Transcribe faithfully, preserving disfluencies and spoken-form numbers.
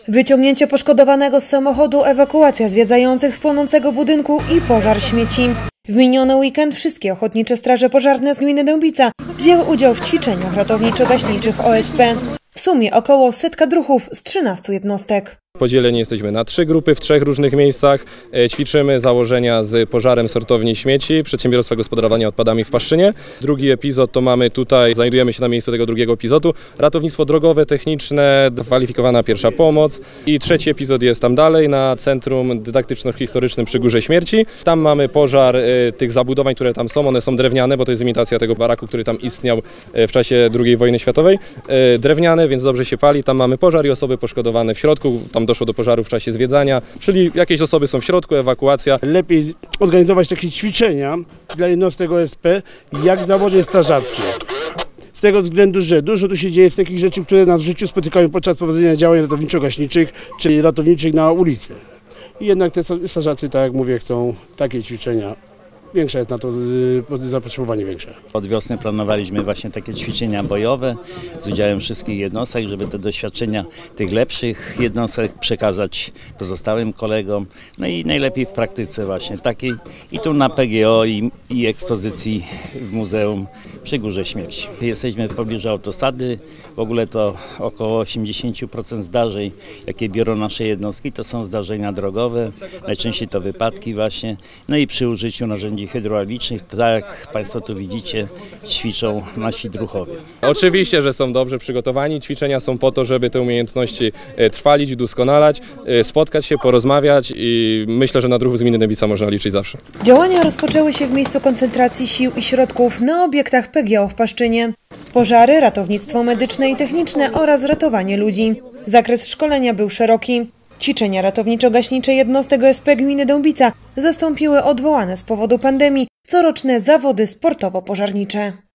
Wyciągnięcie poszkodowanego z samochodu, ewakuacja zwiedzających z płonącego budynku i pożar śmieci. W miniony weekend wszystkie ochotnicze straże pożarne z gminy Dębica wzięły udział w ćwiczeniach ratowniczo-gaśniczych O S P. W sumie około setka druhów z trzynastu jednostek. Podzieleni jesteśmy na trzy grupy w trzech różnych miejscach. Ćwiczymy założenia z pożarem sortowni śmieci Przedsiębiorstwa Gospodarowania Odpadami w Paszczynie. Drugi epizod to mamy tutaj, znajdujemy się na miejscu tego drugiego epizodu, ratownictwo drogowe, techniczne, kwalifikowana pierwsza pomoc. I trzeci epizod jest tam dalej, na Centrum Dydaktyczno-Historycznym przy Górze Śmierci. Tam mamy pożar y, tych zabudowań, które tam są, one są drewniane, bo to jest imitacja tego baraku, który tam istniał w czasie drugiej wojny światowej. Y, drewniane, więc dobrze się pali, tam mamy pożar i osoby poszkodowane w środku. Tam doszło do pożaru w czasie zwiedzania, czyli jakieś osoby są w środku, ewakuacja. Lepiej organizować takie ćwiczenia dla jednostek O S P jak zawody strażackie. Z tego względu, że dużo tu się dzieje z takich rzeczy, które nas w życiu spotykają podczas prowadzenia działań ratowniczo-gaśniczych, czyli ratowniczych na ulicy. I jednak te strażacy, tak jak mówię, chcą takie ćwiczenia. Większe jest na to zapotrzebowanie większe. Od wiosny planowaliśmy właśnie takie ćwiczenia bojowe z udziałem wszystkich jednostek, żeby te doświadczenia tych lepszych jednostek przekazać pozostałym kolegom. No i najlepiej w praktyce właśnie takiej i tu na P G O i, i ekspozycji w Muzeum przy Górze Śmierci. Jesteśmy w pobliżu autostrady, w ogóle to około osiemdziesiąt procent zdarzeń, jakie biorą nasze jednostki, to są zdarzenia drogowe, najczęściej to wypadki właśnie, no i przy użyciu narzędzi hydraulicznych, tak jak Państwo tu widzicie, ćwiczą nasi druhowie. Oczywiście, że są dobrze przygotowani, ćwiczenia są po to, żeby te umiejętności trwalić, doskonalać, spotkać się, porozmawiać i myślę, że na druhów z gminy Dębica można liczyć zawsze. Działania rozpoczęły się w miejscu koncentracji sił i środków na obiektach P G O w Paszczynie. Pożary, ratownictwo medyczne i techniczne oraz ratowanie ludzi. Zakres szkolenia był szeroki. Ćwiczenia ratowniczo-gaśnicze jednostek O S P gminy Dębica zastąpiły odwołane z powodu pandemii coroczne zawody sportowo-pożarnicze.